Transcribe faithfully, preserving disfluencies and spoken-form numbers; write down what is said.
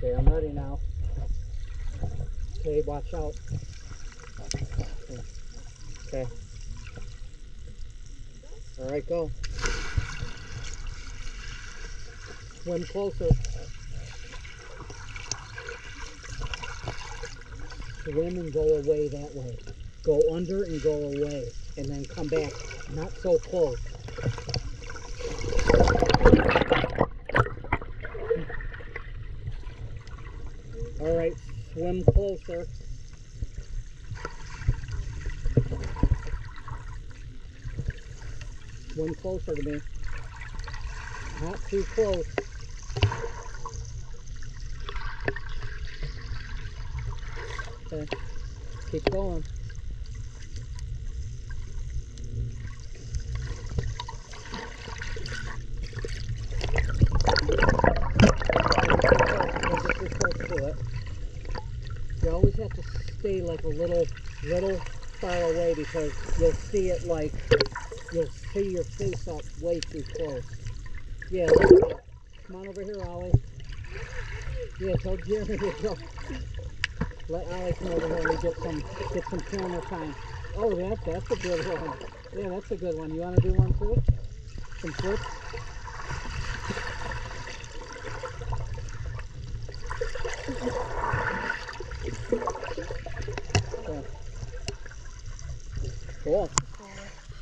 Okay, I'm ready now. Okay, watch out. Okay. All right, go. Swim closer. Swim and go away that way. Go under and go away, and then come back. Not so close. All right, swim closer. Swim closer to me. Not too close. Okay, keep going. You always have to stay like a little, little far away because you'll see it like, you'll see your face up way too close. Yeah, come on over here, Ollie. Yeah, tell Jeremy to go. Let Ollie come over here and get some, get some camera time. Oh, that, that's a good one. Yeah, that's a good one. You want to do one too? Some flips?